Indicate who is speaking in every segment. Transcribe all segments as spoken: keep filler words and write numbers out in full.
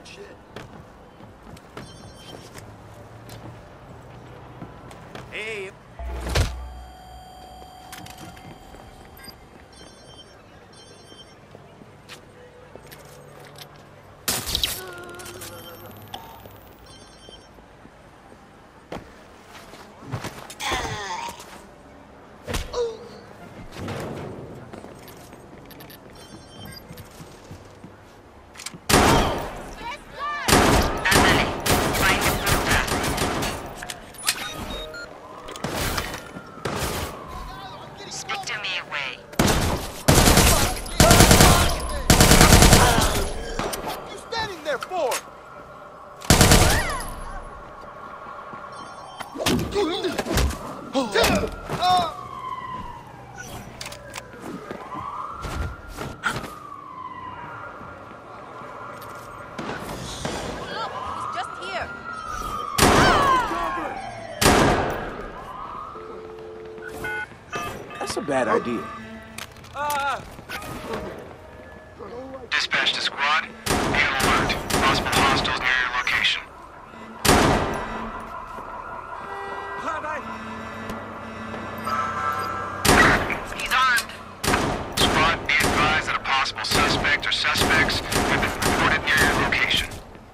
Speaker 1: shit.
Speaker 2: Hey.
Speaker 3: That's a bad idea.
Speaker 2: Uh,
Speaker 4: Dispatch to squad. Be on alert. Possible hostiles near your location. He's armed. Squad, be advised that a possible suspect or suspects have been reported near your location.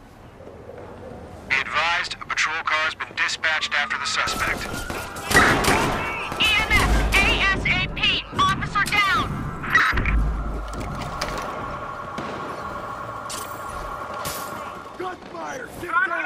Speaker 4: Be advised, a patrol car has been dispatched after the suspect. E M S, ASAP! Officer down!
Speaker 1: Gunfire! Get down!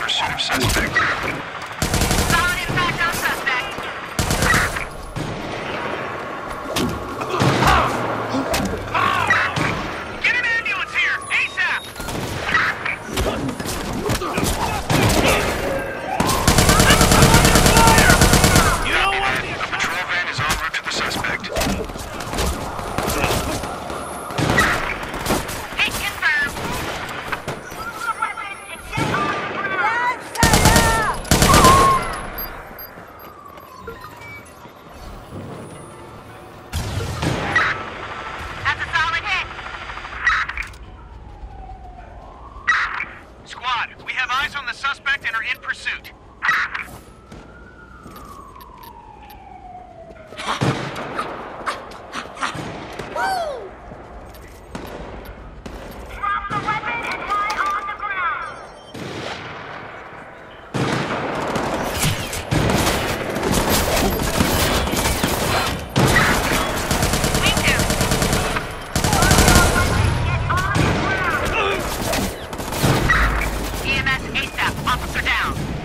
Speaker 4: pursuit of suspect.
Speaker 1: Solid impact on suspect.
Speaker 4: Get an ambulance here, ASAP!
Speaker 2: You don't want
Speaker 4: A patrol van is en route to the suspect.
Speaker 1: Hit confirmed. That's a solid hit.
Speaker 4: Squad, we have eyes on the suspect and are in pursuit.
Speaker 1: Drop the weapon and lie on the ground. Me too. Get on the ground. E M S ASAP. Officer down.